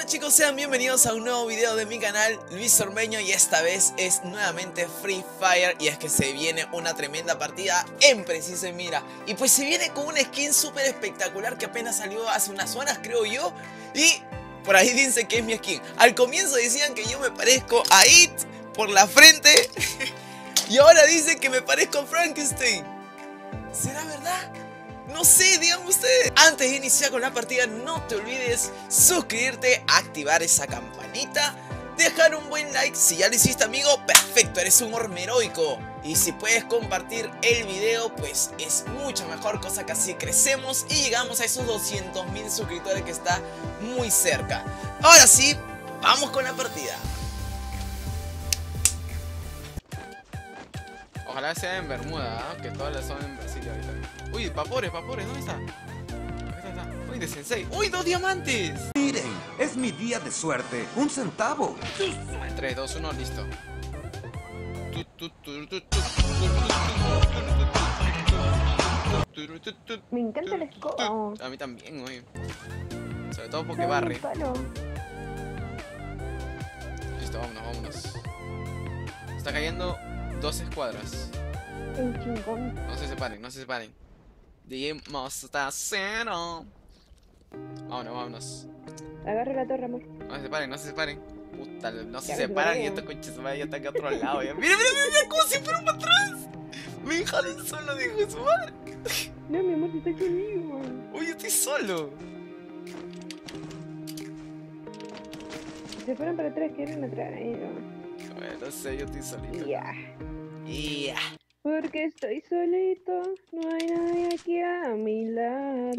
chicos, sean bienvenidos a un nuevo video de mi canal, Luis Ormeño, y esta vez es nuevamente Free Fire. Y es que se viene una tremenda partida en Preciso y Mira. Y pues se viene con una skin súper espectacular que apenas salió hace unas horas, creo yo. Y por ahí dicen que es mi skin. Al comienzo decían que yo me parezco a It por la frente y ahora dicen que me parezco a Frankenstein. ¿Será verdad? No sé, díganme ustedes. Antes de iniciar con la partida, no te olvides suscribirte, activar esa campanita, dejar un buen like. Si ya lo hiciste, amigo, perfecto, eres un hormeroico. Y si puedes compartir el video, pues es mucho mejor, cosa que así crecemos y llegamos a esos 200.000 suscriptores que está muy cerca. Ahora sí, vamos con la partida. Ojalá sea en Bermuda, ¿eh? Que todas las son en Brasil ahorita. Uy, vapores, ¿dónde está? Ahí está. Uy, de Sensei. ¡Uy, 2 diamantes! Miren, es mi día de suerte. 1 centavo. 3, 2, 1, listo. Me encanta el escoba. A mí también, güey. Sobre todo porque barre. Listo, vámonos. Está cayendo 2 escuadras. No se separen. DJ Mostacero. Vámonos. Agarra la torre, amor. No se separen. Puta, no se separan y estos coches ya están aquí a otro lado. Ya. Mira, cómo se fueron para atrás. Me dejaron solo, dijo de su madre. No, mi amor, si estás conmigo. Uy, estoy solo. Se fueron para atrás, quedaron atrás. No sé, yo estoy solito. Ya. Yeah. Porque estoy solito, no hay nadie aquí a mi lado.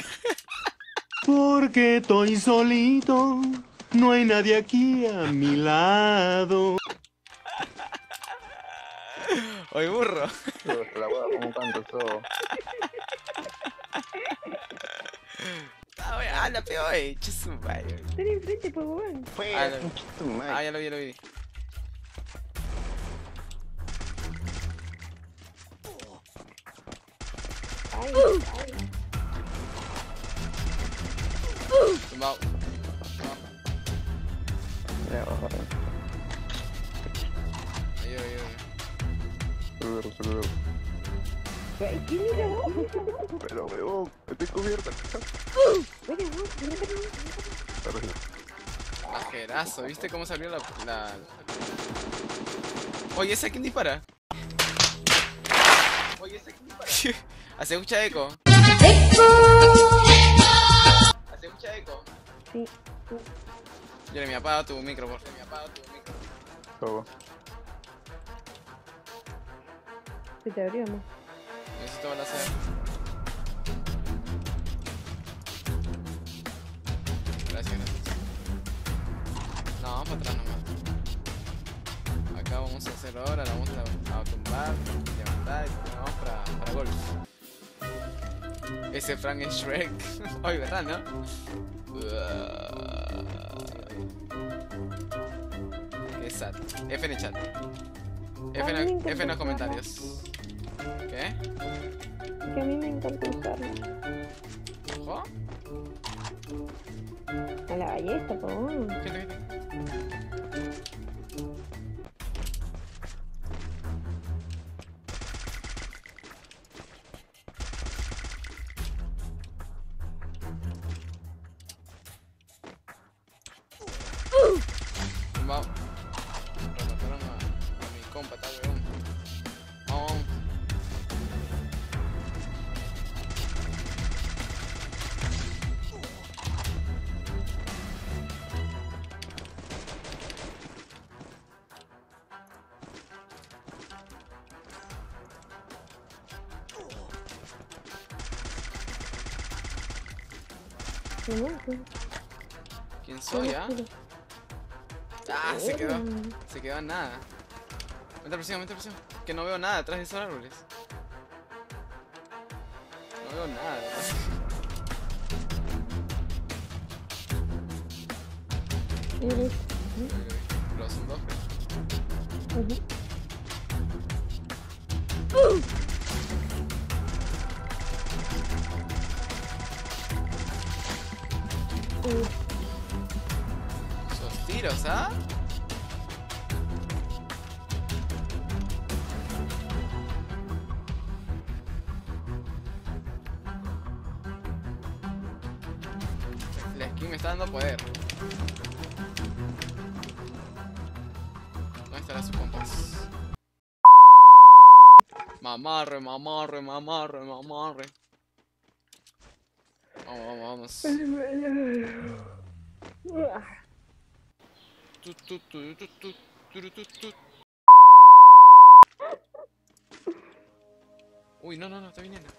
Porque estoy solito, no hay nadie aquí a mi lado. Oye, burro. La hueá como canto todo. La peo, chusumbayo. Están enfrente, pues, weón. Ya lo vi. Ay. Tumbado. Ahí. Saludero. Ay, ¿quién era vos? Pero weón, estoy cubierta. Oye, vos, Ajerazo, ¿viste cómo salió la... Oye, ¿ese quién dispara? Hace mucha eco. Sí. Jeremy, apaga tu micro, por favor. Todo. Se te abrió, amor. Necesito balancear. Gracias. No, vamos para atrás nomás. Acá vamos a hacer ahora, la vamos a tumbar, levantar y vamos para golf. Ese Frank es Shrek. Oye, ¿verdad, no? Qué sad. F en el chat. F en los comentarios. ¿Qué? Que a mí me encanta usarlo. ¿Ojo? A la ballesta, po. ¿Qué? Vamos. Remataron a mi compa, está weón. Vamos. ¿Quién soy, ah? Se quedó en nada. Mete presión. Que no veo nada detrás de esos árboles. No veo nada. Pero son 2. tiros, ¿ah? La skin me está dando poder. ¿Dónde estará su compás? Mamarre, mamarre, mamarre, mamarre. Vamos, vamos, vamos. Tu, tu, tu, tu, tu, tu, tu, tu. Uy, no, no, no, está viniendo.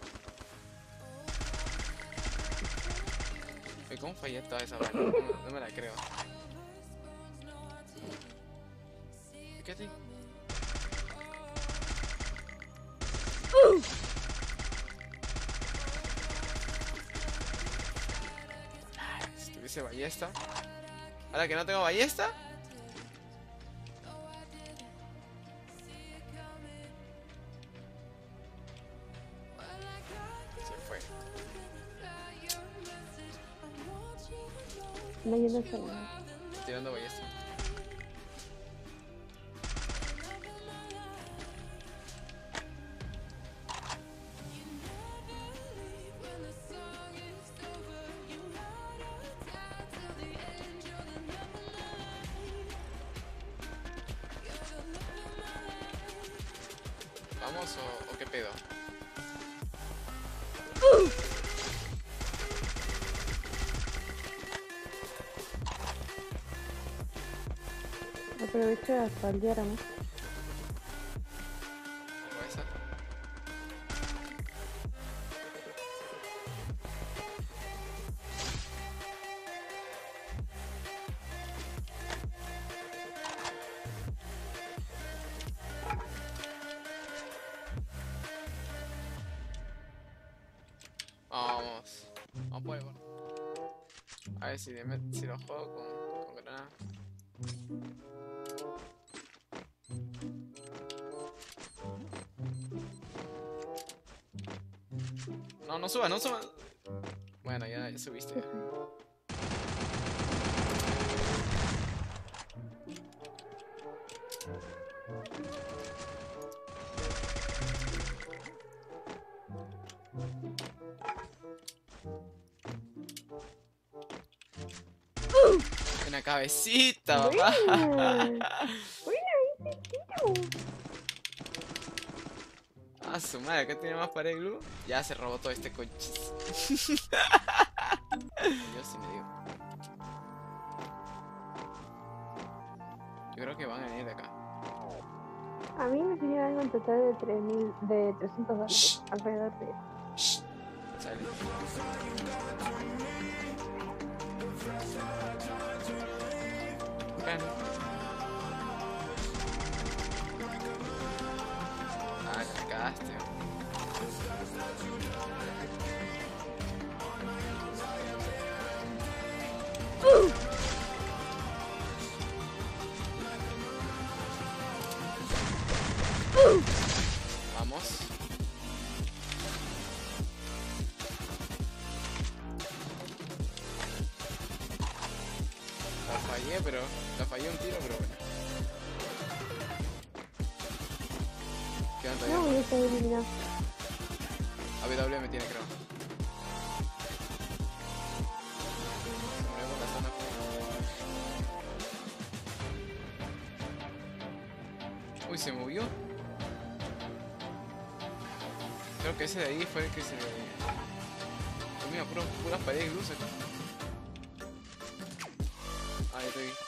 ¿Cómo fallé toda esa bala? No me la creo. ¿Qué así? Si tuviese ballesta. Ahora que no tengo ballesta. Se fue. No, yo no sé nada. Tirando ballesta. ¿Vamos o qué pedo? Aprovecho de fallar, ¿no? ¿Tengo esa? Vamos. No puedo. A ver si lo juego con granada. No, no suba, no suba. Bueno, ya subiste. Una cabecita, papá. Ah, su madre, acá tiene más pared de glue. Ya se robó todo este coche. Yo sí me digo. Yo creo que van a venir de acá. A mí me enseñaron un total de 300 dólares alrededor de eso. Shh. Sale. Ven. Ah, te cagaste. Vamos. La fallé un tiro, pero bueno. Quedan todavía. No, ya está eliminado. AW me tiene, creo. Movemos la zona. Uy, se movió. Creo que ese de ahí fue el que se... Mira, puras paredes luces. Ah, ya te vi.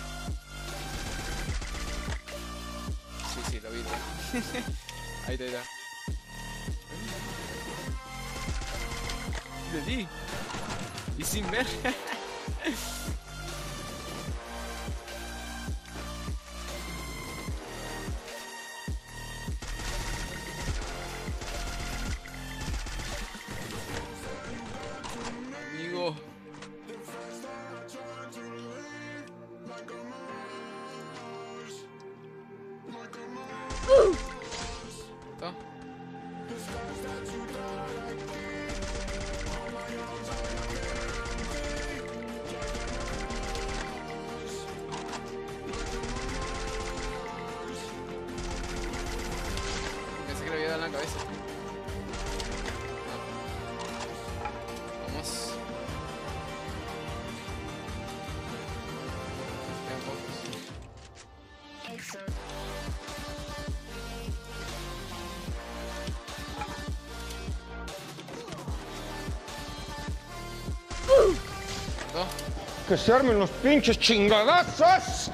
Sí, lo vi. Ahí está. Le di. Y sin ver. Amigo. ¿Está? ¿No? ¡Que se armen los pinches chingadazos!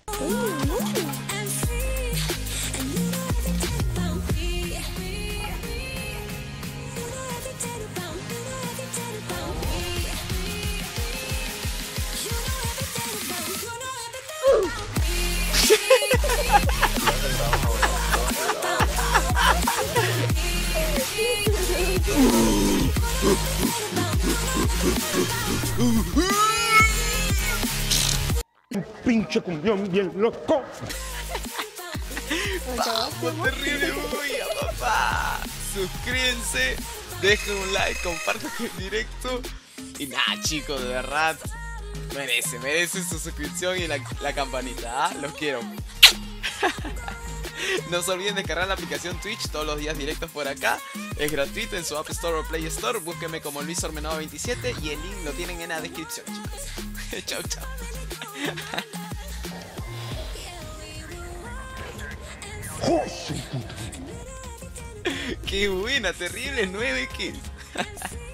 Un pinche cumbión bien loco. ¡Vamos, terrible bulla, papá! Suscríbanse, dejen un like, compartan el directo. Y nada, chicos, de verdad, merece su suscripción y la campanita, ¿ah? Los quiero. No se olviden de descargar la aplicación Twitch, todos los días directos por acá. Es gratuito en su App Store o Play Store. Búsquenme como LuisOrmenado27 y el link lo tienen en la descripción, chicos. Chau, chau. Qué buena, terrible 9 kills.